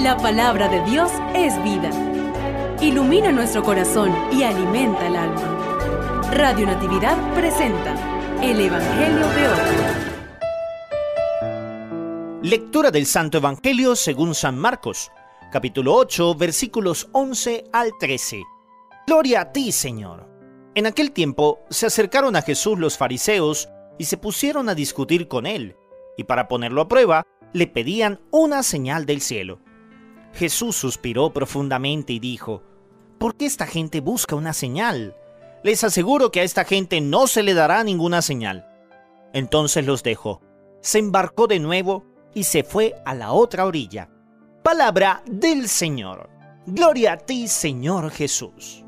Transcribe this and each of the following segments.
La palabra de Dios es vida. Ilumina nuestro corazón y alimenta el alma. Radio Natividad presenta el Evangelio de hoy. Lectura del Santo Evangelio según San Marcos, capítulo 8, versículos 11 al 13. Gloria a ti, Señor. En aquel tiempo se acercaron a Jesús los fariseos y se pusieron a discutir con él, y para ponerlo a prueba, le pedían una señal del cielo. Jesús suspiró profundamente y dijo: ¿Por qué esta gente busca una señal? Les aseguro que a esta gente no se le dará ninguna señal. Entonces los dejó, se embarcó de nuevo y se fue a la otra orilla. Palabra del Señor. Gloria a ti, Señor Jesús.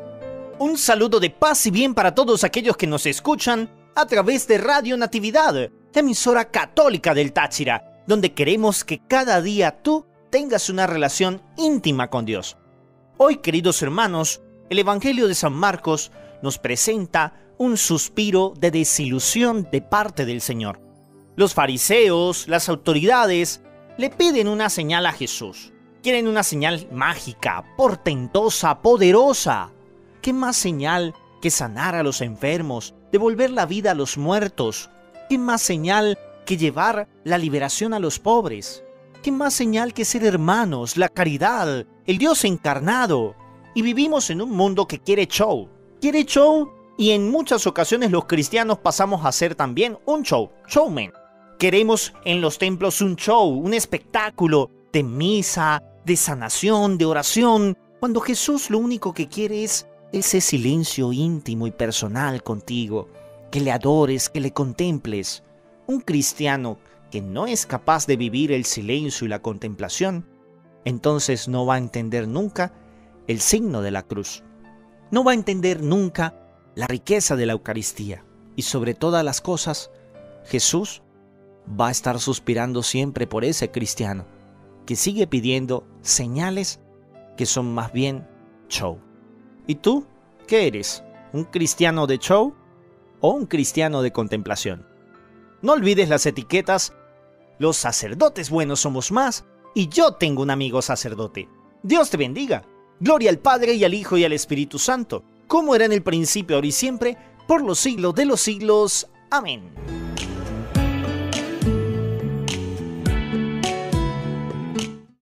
Un saludo de paz y bien para todos aquellos que nos escuchan a través de Radio Natividad, la emisora católica del Táchira, donde queremos que cada día tú tengas una relación íntima con Dios. Hoy, queridos hermanos, el Evangelio de San Marcos nos presenta un suspiro de desilusión de parte del Señor. Los fariseos, las autoridades, le piden una señal a Jesús. Quieren una señal mágica, portentosa, poderosa. ¿Qué más señal que sanar a los enfermos, devolver la vida a los muertos? ¿Qué más señal que llevar la liberación a los pobres? ¿Qué más señal que ser hermanos, la caridad, el Dios encarnado? Y vivimos en un mundo que quiere show. Quiere show, y en muchas ocasiones los cristianos pasamos a ser también un show, showman. Queremos en los templos un show, un espectáculo de misa, de sanación, de oración, cuando Jesús lo único que quiere es ese silencio íntimo y personal contigo, que le adores, que le contemples. Un cristiano que no es capaz de vivir el silencio y la contemplación, entonces no va a entender nunca el signo de la cruz. No va a entender nunca la riqueza de la Eucaristía. Y sobre todas las cosas, Jesús va a estar suspirando siempre por ese cristiano que sigue pidiendo señales que son más bien show. ¿Y tú qué eres? ¿Un cristiano de show o un cristiano de contemplación? No olvides las etiquetas. Los sacerdotes buenos somos más, y yo tengo un amigo sacerdote. Dios te bendiga. Gloria al Padre y al Hijo y al Espíritu Santo, como era en el principio, ahora y siempre, por los siglos de los siglos. Amén.